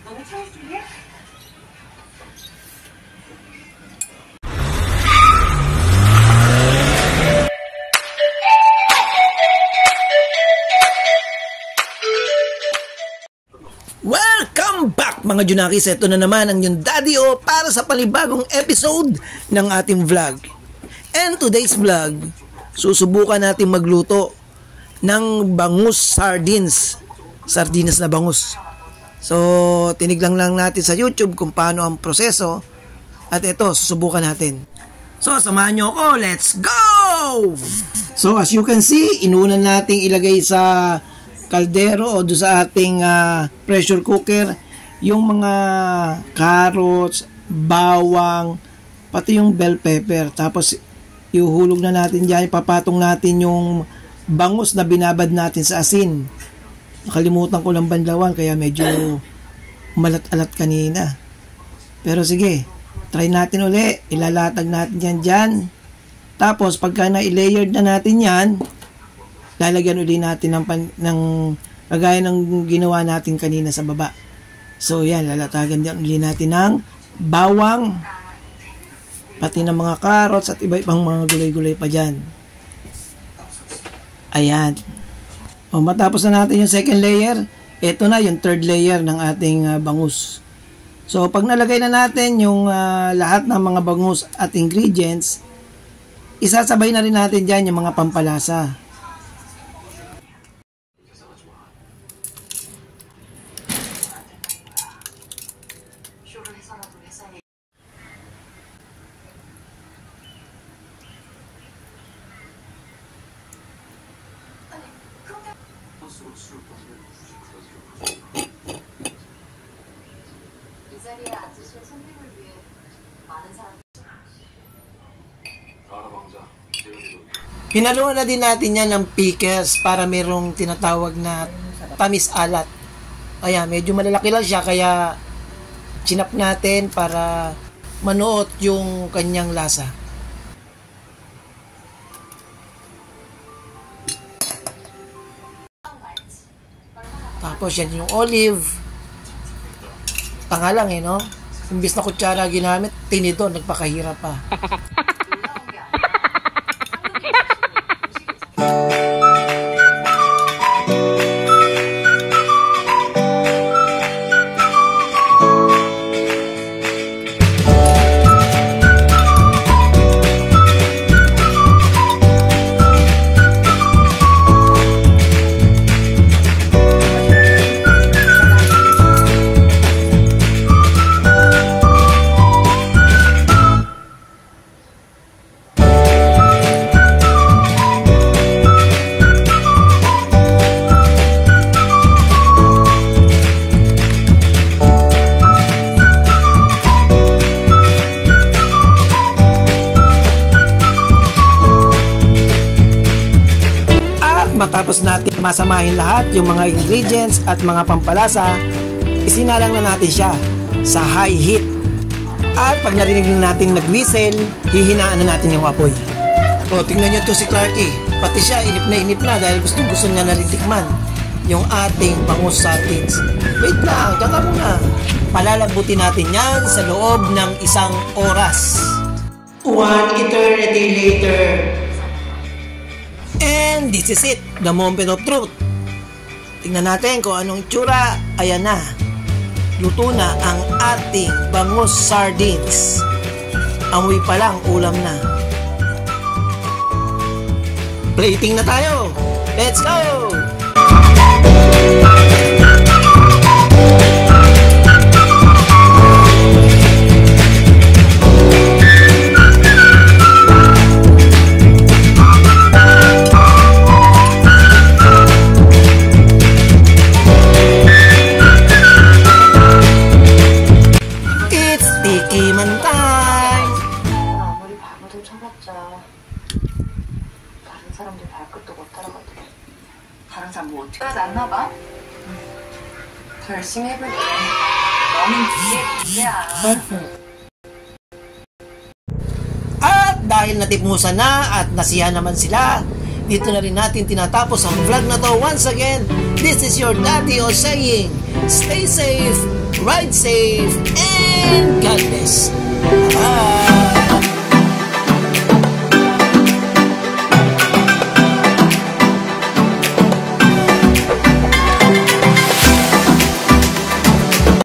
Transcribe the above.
Welcome back mga Junakis! Ito na naman ang yung Daddy O para sa panibagong episode ng ating vlog. And today's vlog, susubukan natin magluto ng Bangus Sardines. Sardines na bangus. So, tinignan lang natin sa YouTube kung paano ang proseso. At ito, susubukan natin. So, samahan nyo ako. Let's go! So, as you can see, inunan natin ilagay sa kaldero o doon sa ating pressure cooker yung mga carrots, bawang, pati yung bell pepper. Tapos ihuhulog na natin dyan, ipapatong natin yung bangus na binabad natin sa asin. Nakalimutan ko lang banlawan kaya medyo malat-alat kanina. Pero sige, try natin uli. Ilalatag natin yan dyan. Tapos pagka na-layered na natin yan, lalagyan uli natin ng kagaya ng ginawa natin kanina sa baba. So yan, lalatagan din uli natin ng bawang, pati ng mga carrots at iba-ibang mga gulay-gulay pa dyan. Ayan. O, matapos na natin yung second layer, ito na yung third layer ng ating bangus. So pag nalagay na natin yung lahat ng mga bangus at ingredients, isasabay na rin natin dyan yung mga pampalasa. Hinaluan na din natin yan ng pickles para merong tinatawag na tamis alat. Ayan, medyo malalaki lang siya kaya chinap natin para manuot yung kanyang lasa. Tapos yan yung olive. Tanga lang no? Imbis na kutsara ginamit, tinidor, nagpakahirap pa. Matapos natin masamahin lahat yung mga ingredients at mga pampalasa, isinalang na natin siya sa high heat. At pag narinig na natin nag-whistle, hihinaan na natin yung apoy. O, tingnan nyo to si Clarky. Pati siya, inip na dahil gusto niya na rin tikman yung ating Bangus Sardines. Wait lang, tsaka muna. Palalabutin natin yan sa loob ng 1 oras. 1 eternity later. And this is it, the moment of truth. Tingnan natin kung anong itsura. Ayan na. Luto na ang ating Bangus Sardines. Amoy pa lang, ulam na. Plating na tayo. Let's go! 사람들 발끝도 못 따라가더래. 다른 사람 뭐 어떻게 났나 봐? 더 열심히 해볼게. 너는 문제야. At dahil natipusan na at nasiyahan naman sila, dito na rin natin tinatapos ang vlog na to. Once again, this is your Daddy O saying, stay safe, ride safe, and God bless. Bye!